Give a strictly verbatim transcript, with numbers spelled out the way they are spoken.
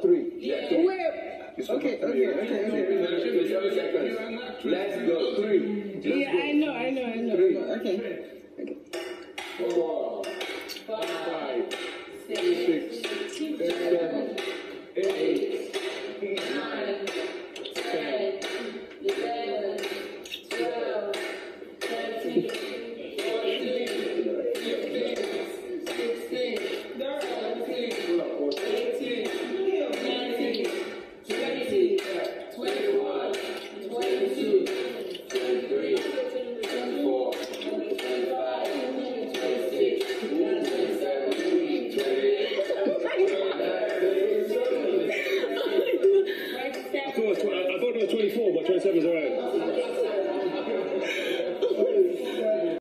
three. Yeah. Three. Wait. It's Okay, over three. okay, okay, okay. twenty-seven seconds. Let's go. Three. Let's Yeah, go. I know, I know, I know. Three.